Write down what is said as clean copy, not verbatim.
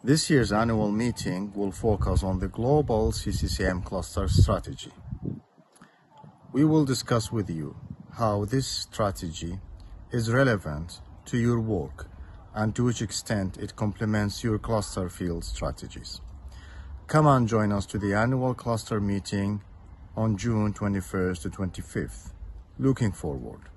This year's annual meeting will focus on the global CCCM cluster strategy. We will discuss with you how this strategy is relevant to your work and to which extent it complements your cluster field strategies. Come and join us to the annual cluster meeting on June 21st to 25th. Looking forward.